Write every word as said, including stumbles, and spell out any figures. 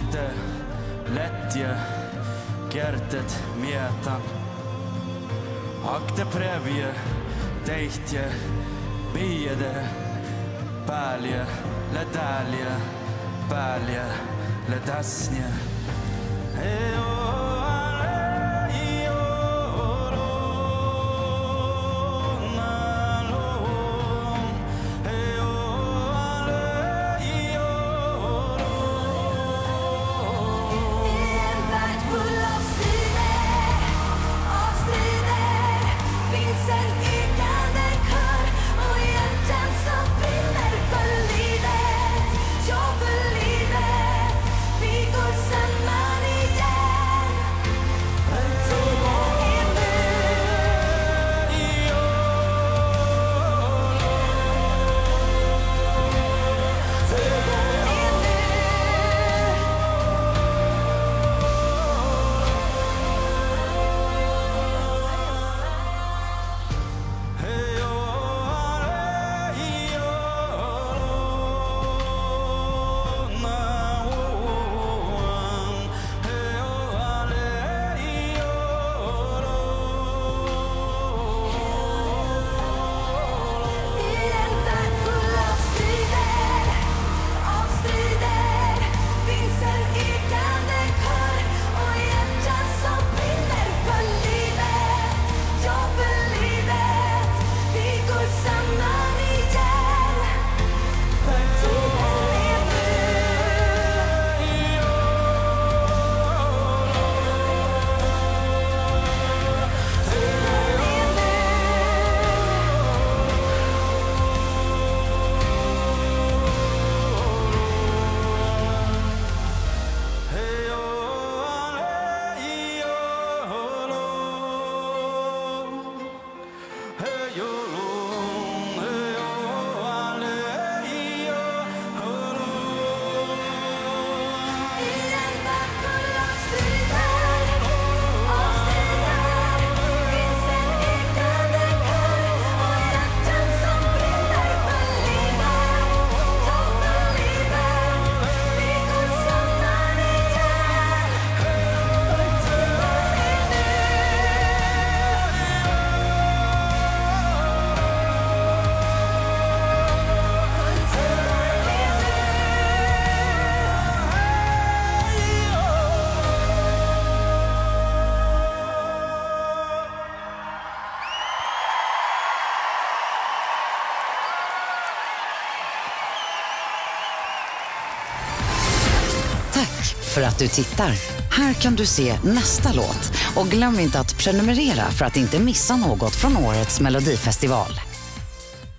Ahte, Letje, Kertet, Mietan. Akte Prevje, Tehtje, Biede, Pälje, Ledälje, Pälje, Ledäsnje. För att du tittar. Här kan du se nästa låt och glöm inte att prenumerera för att inte missa något från årets Melodifestival.